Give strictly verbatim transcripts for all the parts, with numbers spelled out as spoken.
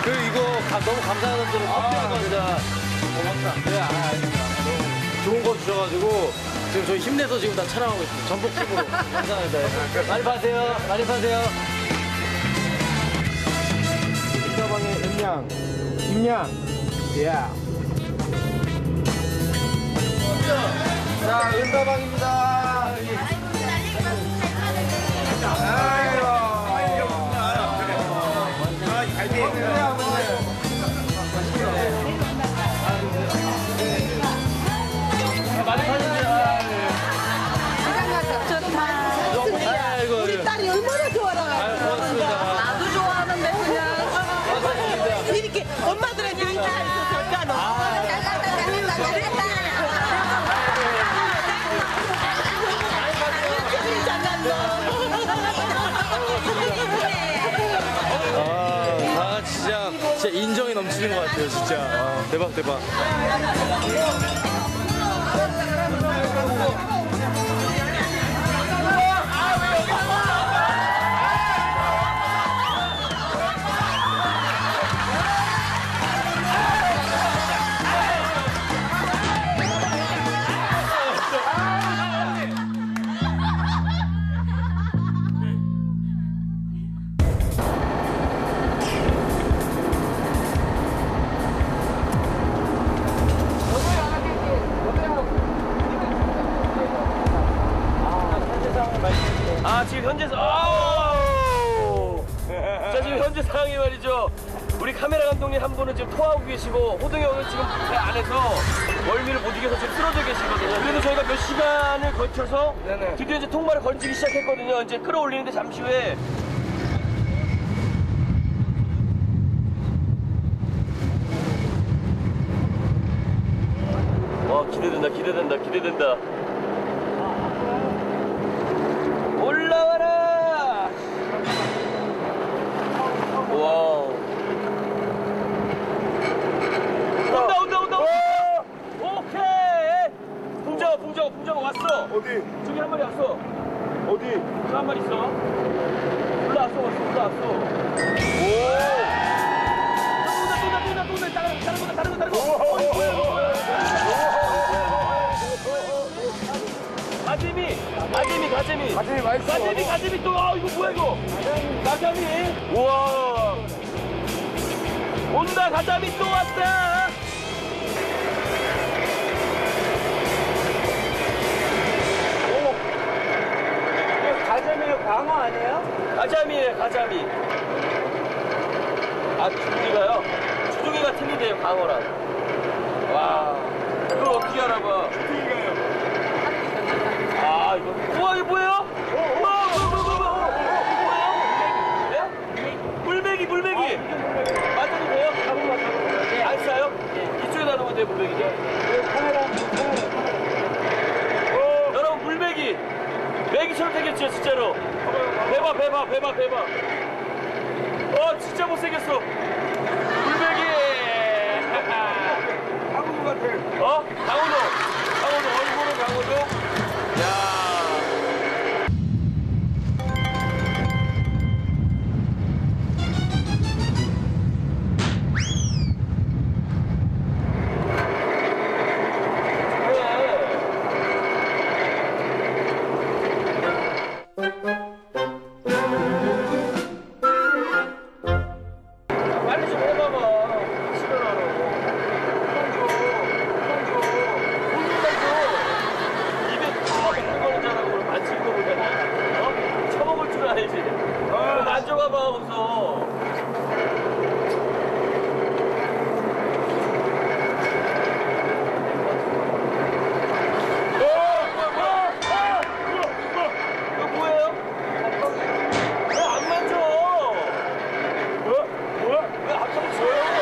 그리고 이거 가, 너무 감사한 분들은 커피 한 잔. 고맙다. 네, 아, 아닙니다. 너무 좋은 거 주셔가지고 지금 저희 힘내서 지금 다 촬영하고 있습니다. 전복집으로. 감사합니다. 많이 파세요. 많이 파세요. 인사방의 은양, 김양, 야. 자, 은사방입니다. 아이고. 많이 파세요. 좋다. 아이고, 우리 딸이 얼마나 좋아라. 아유, 고맙습니다. 나도 좋아하는데 그냥 이렇게 엄마들한테 인사해서 될까노? 아, 진짜, 진짜 인정이 넘치는 것 같아요, 진짜. 아, 대박, 대박. 아, 지금 현재, 아우! 자, 지금 현재 상황이 말이죠. 우리 카메라 감독님 한 분은 지금 토하고 계시고, 호동이 형은 지금 배 안에서 멀미를 못 이겨서 지금 쓰러져 계시거든요. 그래도 저희가 몇 시간을 거쳐서 네네. 드디어 이제 통발을 건지기 시작했거든요. 이제 끌어올리는데 잠시 후에. 와, 기대된다, 기대된다, 기대된다. 올라와라! 와우. 온다, 온다, 온다! 오케이! 풍자가, 풍자가, 풍자가 왔어! 어디? 저기 한 마리 왔어. 어디? 저 한 마리 있어. 올라왔어, 왔어, 올라왔어. 오! 또 온다, 또 온다, 또 온다, 또 온다. 다른 거, 다른 거, 다른 거, 다른 거. 가재미, 가재미, 가재미. 가재미 맛있어. 가재미, 가재미 또, 아, 이거 뭐야, 이거? 가재미. 우와. 온다, 가재미 또 왔다. 오. 이거 가재미요, 광어 아니에요? 가재미예요, 가재미. 아, 주둥이가요? 주둥이가 틀리대요, 광어랑. 와. 그걸 어떻게 알아봐? 아, 이거. 우와, 이거 뭐예요? 우와, 뭐, 뭐, 뭐, 뭐. 이거 뭐예요? 네? 물메기, 물메기. 맞아도 돼요? 안 싸요? 이쪽에다 놓으면 돼요, 물메기죠? 카메라, 카메라. 여러분, 물메기. 메기처럼 생겼죠, 진짜로. 배봐, 배봐, 배봐, 배봐. 어, 진짜 못생겼어. 물메기. 한국 같아. 어? 강호동. 강호동, 얼굴은 강호동. 야. 빨리 좀 해봐봐. 시간 안 하고. 그만 줘. 그만 줘. 그만 줘. 입에 처먹는 거는 줄 알고 만지는 거 보잖아. 어? 처먹을 줄 알지. 어, 만져봐봐, 우선. 이거 뭐예요? 왜 안 만져? 뭐? 뭐야? 왜 안 만져요?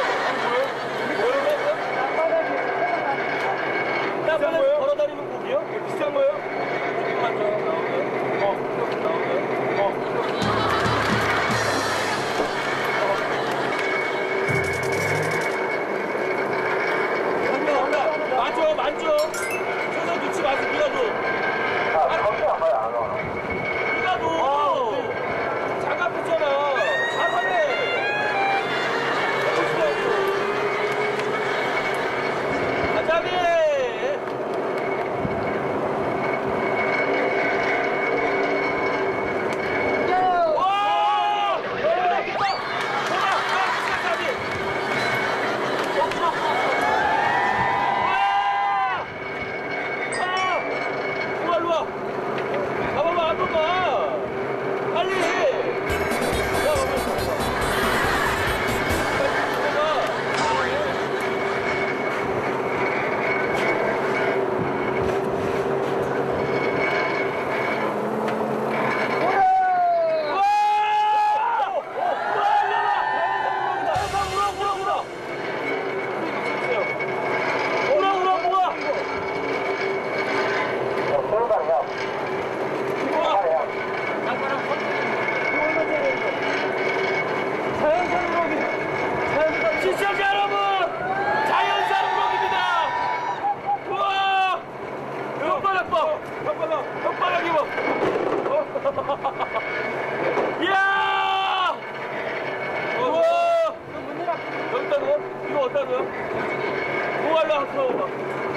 어디다 둬요? 뭐 할라 하고 봐.